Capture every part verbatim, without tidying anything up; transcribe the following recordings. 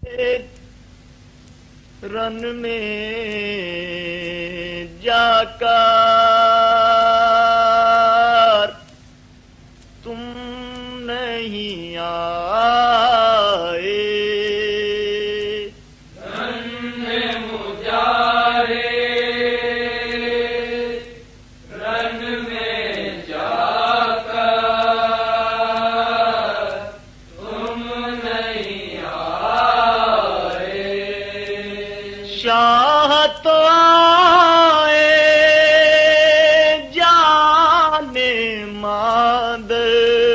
رن میں جا کر تم نہیں آئے، رن میں مجارے رن میں جا کر تم نہیں آئے، شاہ تو آئے جانے مادر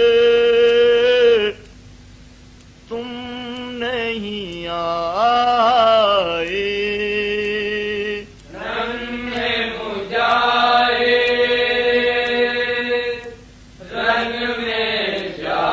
تم نہیں آئے، رن میں مجارے رن میں جا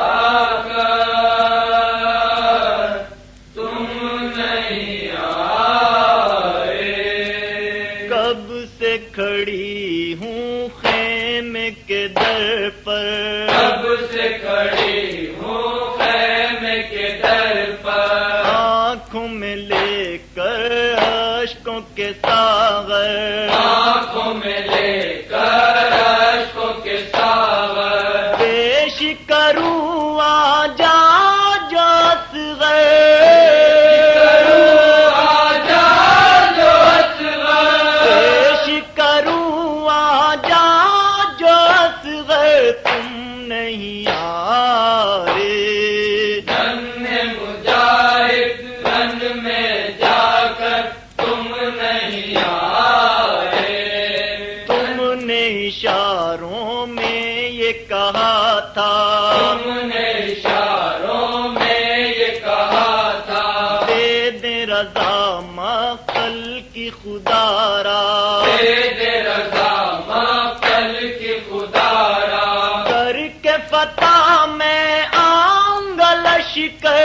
کر تم نہیں آئے، کب سے کھڑی ہوں خیمے کے در پر، کب سے کھڑی ہوں خیمے کے در پر، آنکھوں میں لے کر اشکوں کے ساغر، آنکھوں میں لے کر اشکوں کے ساغر، پیش کروں آ جا جو اصغر، آجا جو اصغر، پیش کروں آ جا جو اصغر تم نہیں آئے، رن مجاہد رن میں جا کر تم نہیں آئے، تم نے اشاروں میں یہ کہا تھا، تم نے اشاروں میں یہ کہا تھا، دے دے رضا مقل کی خدا را، دے دے رضا مقل کی خدا را، کر کے فتح میں آؤں گا لشکر،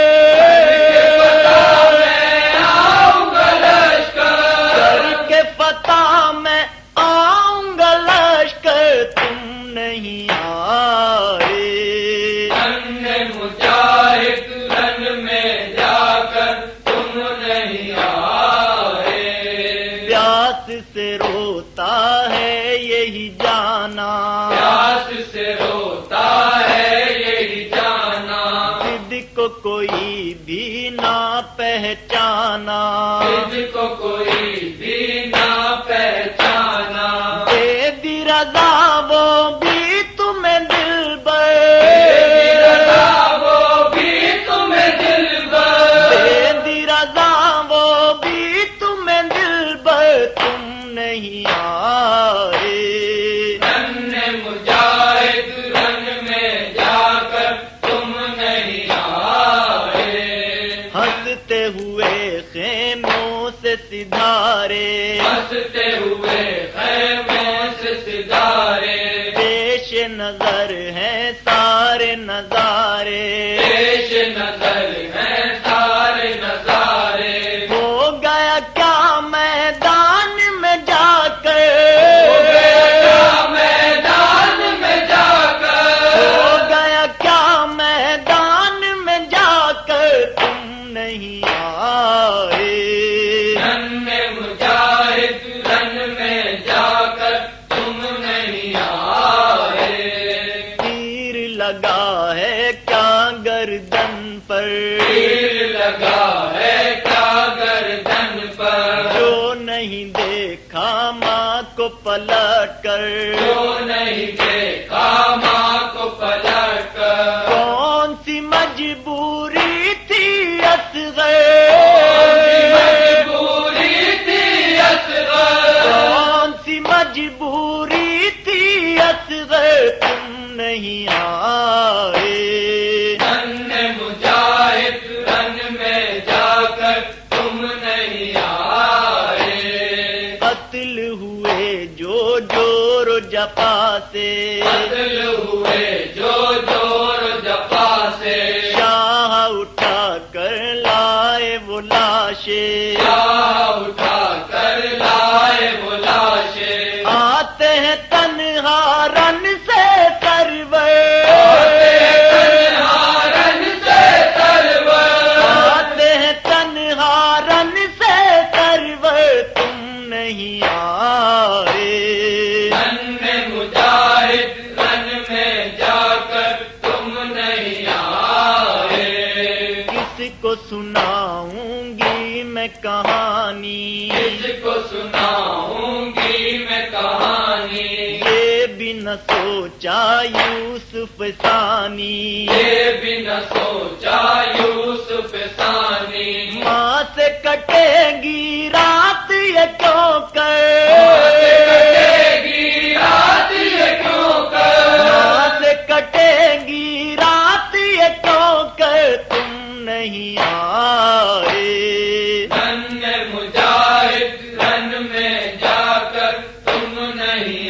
کر کے فتح میں آؤں گا لشکر تم نہیں آئے، رن مجاہد رن میں جا کر تم نہیں آئے، پیاس سے روتا ہے یہی جانا، پیاس سے روتا ہے یہی جانا، ضد کو کوئی بھی نہ پہچانا، تجھ کو کوئی بھی نہ پہچانا، دے دی رضا وہ بھی تمہیں دل تیری بر، رضا وہ بھی تمہیں دل بر، دے دی رضا وہ بھی تمہیں دل بر تم نہیں آئے، رن مجاہد رن میں جا کر تم نہیں آئے، ہنستے ہوئے خیموں سے سدھارے، ہنستے ہوئے خیموں سے ستارے، پیش نظر ہیں سارے نظارے، پیش نظر ہیں سارے نظارے، ہو گیا کیا میدان میں جا کر، میدان میں جا کر، ہو گیا کیا میدان میں جا کر تم نہیں آئے، رن مجاہد رن میں جا کر تم نہیں آئے، تیر لگا ہے کیا گردن پر، تیر لگا ہے کیا گردن پر، جو نہیں دیکھا ماں کو پلٹ کر، جو نہیں دیکھا ماں کو پلٹ کر، کون سی مجبوری تھی اصغر، مجبوری تھی اصغر، کون سی مجبوری تھی اصغر تم نہیں آئے، رن مجاہد رن میں جا کر تم نہیں آئے، قتل ہوئے جو جور و جفا سے، قتل ہوئے جو جور جفا سے، شاہ اٹھا کر لائے وہ لاشیں، شاہ اٹھا کر لائے وہ لاشیں، آتے ہیں تنہا رن سے سرور، رن سے سرور، آتے ہیں تنہا سناؤں گی میں کہانی، کس کو سناؤں گی میں کہانی، یہ بھی نہ سوچا یوسف ثانی، یہ بھی نہ سوچا یوسف ثانی، ماں سے کٹے گی رات یہ کیوں کر، کٹے گی رات یہ کیوں کر، ماں سے کٹے گی رات یہ کیوں کر تم نہیں آئے، رن مجاہد رن میں جا کر تم نہیں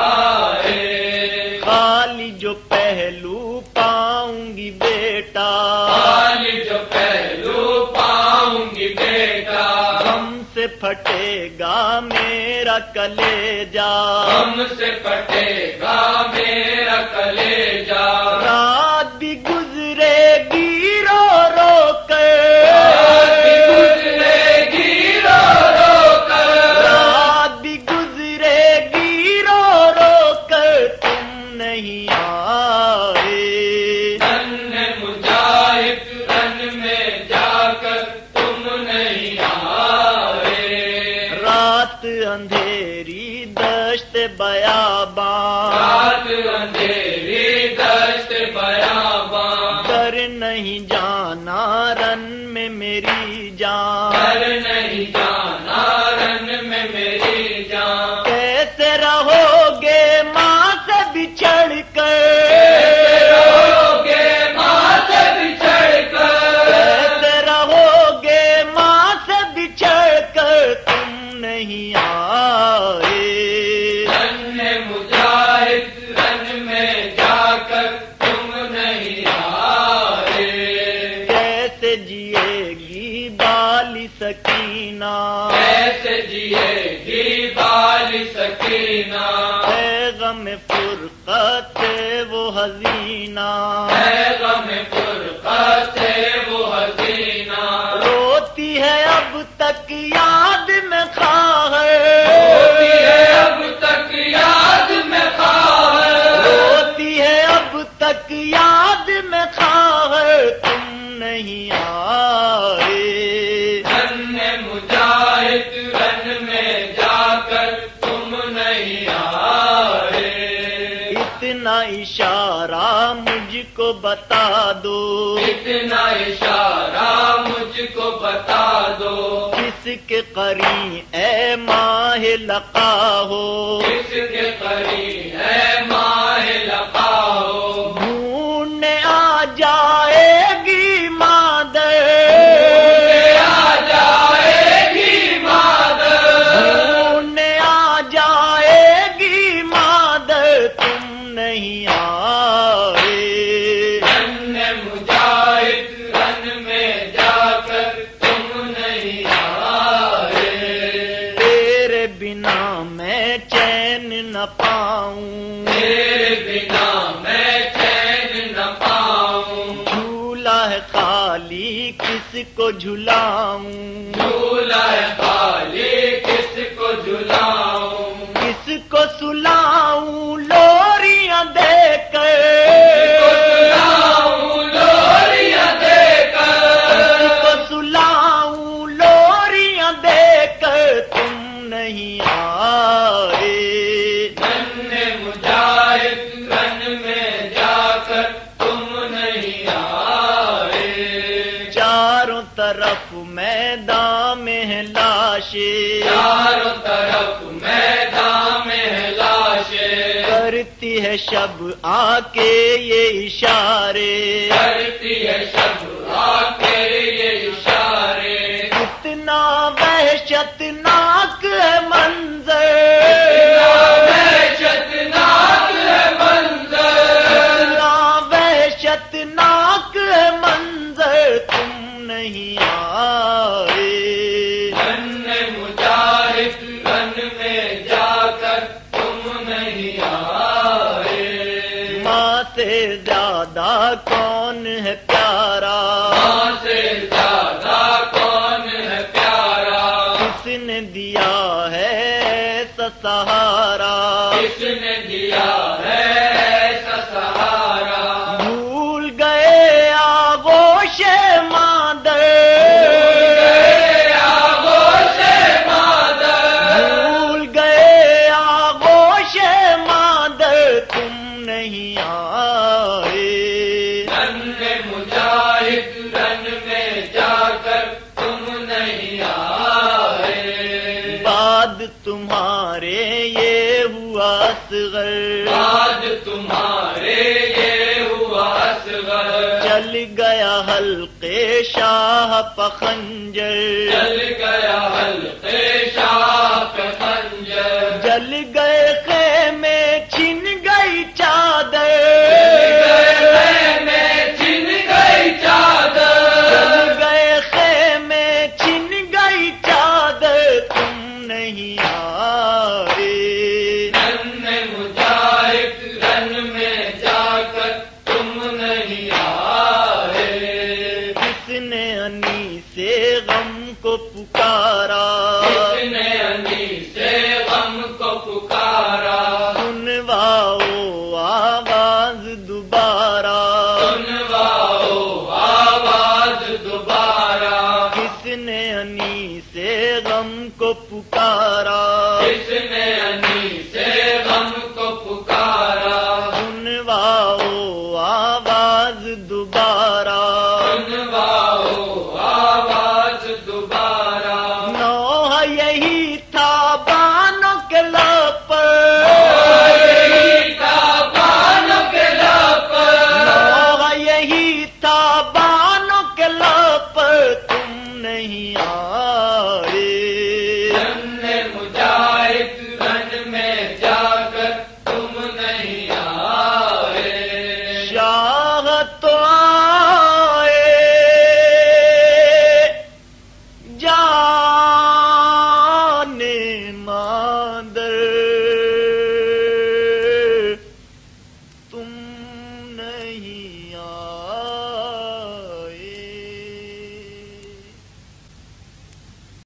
آئے، خالی جو پہلو پاؤں گی بیٹا، خالی جو پہلو پاؤں گی بیٹا، غم سے پھٹے گا میرا کلیجا، ہم سے پٹے گا میرا کلیجا، رات بھی گزرے گی رو رو رات بھی کر، گزرے گی رو رو کر، رات بھی گزرے گی رو رو کر تم نہیں آئے، رن مجاہد رن میں جا کر تم نہیں آئے، رات اندھیری دشت بیاباں، رات اندھیری دشت بیاباں، در نہیں جانا رن میں میری جان، در نہیں جانا رن میں میری جان، کیسے رہو گے ماں سے بچھڑ کر، رہو گے ماں سے بچھڑ کر، کیسے رہو گے ماں سے بچھڑ کر تم نہیں آئے، رن مجاہد رن میں جا کر تم نہیں آئے، کیسے جیے گی بالی سکینہ، کیسے جیے گی بالی سکینہ، اے غم فرقت وہ حزینہ، اے غم فرقت وہ حسینہ، روتی ہے اب تک یاد میں خواہر، روتی ہے اب تک یاد میں خواہر، روتی ہے اب تک یاد میں خواہر تم نہیں آئے، رن مجاہد رن میں جا کر تم نہیں آئے، اتنا اشارہ مجھ کو بتا دو، اتنا اشارہ مجھ کو بتا دو، کس کے قریب اے ماہ لقا ہو، کس کے قریب ہے ماہ لقا ہو، ڈھونڈنے آ جائے گی مادر، آ جائے گی مادر، ڈھونڈنے آ جائے گی مادر تم نہیں آئے، رن مجاہد رن میں جا کر تم نہیں آئے، تیرے بنا میں چین نہ پاؤں، تیرے بنا میں چین نہ پاؤں، جھولا ہے خالی کس کو جھلاؤں، جھولا ہے خالی کس کو جھلاؤں، کس کو سلاؤں لوریاں دے کر، کو سلاؤں لوریاں دے کر، کس کو سلاؤں لوریاں دے کر تم نہیں آئے، رن مجاہد رن میں جا کر تم نہیں آئے، چاروں طرف میدان میں ہے لاشیں، چاروں طرف میدان میں لاشیں، کرتی ہے شب آ کے یہ اشارے، کرتی ہے شب آ کے یہ اشارے، کتنا وحشت ناک ہے منظر، وحشت ناک ہے منظر، کتنا وحشت ناک ہے منظر تم نہیں آئے، رن مجاہد رن میں جا کر تم نہیں آئے، ماں سے زیادہ کون ہے پیارا، ماں سے زیادہ کون ہے پیارا، کس نے دیا ہے ایسا سہارا، کس نے دیا ہے ایسا سہارا، بھول گئے آغوش مادر، اصغر آج تمہارے یہ ہوا اصغر چل گیا حلقے شاہ پخنجر چل گیا حلقے شاہ پہ خنجر جل گئے خیمے چھن گئی چادر میں چھن گئی چادر جل گئے خیمے چھن گئی چادر تم نہیں آئے رن مجاہد رن میں جا کر تم نہیں آئے کس نے انی سے غم کو پکارا کس نے انی سے غم کو پکارا سنواؤ آواز دوبارہ سنواؤ آواز دوبارہ کس نے انی سے غم کو پکارا کس نے انی سے غم کو پکارا سنواؤ آواز دوبارہ سنواؤ آواز دوبارہ نوح یہی تھا بانوں کے لب پر یہی تھا بانوں کے لب پر نوح یہی تھا بانوں کے لب پر تم نہیں آئے رن مجاہد رن میں جا کر تم نہیں آئے شاہ تو آئے جانے مادر تم نہیں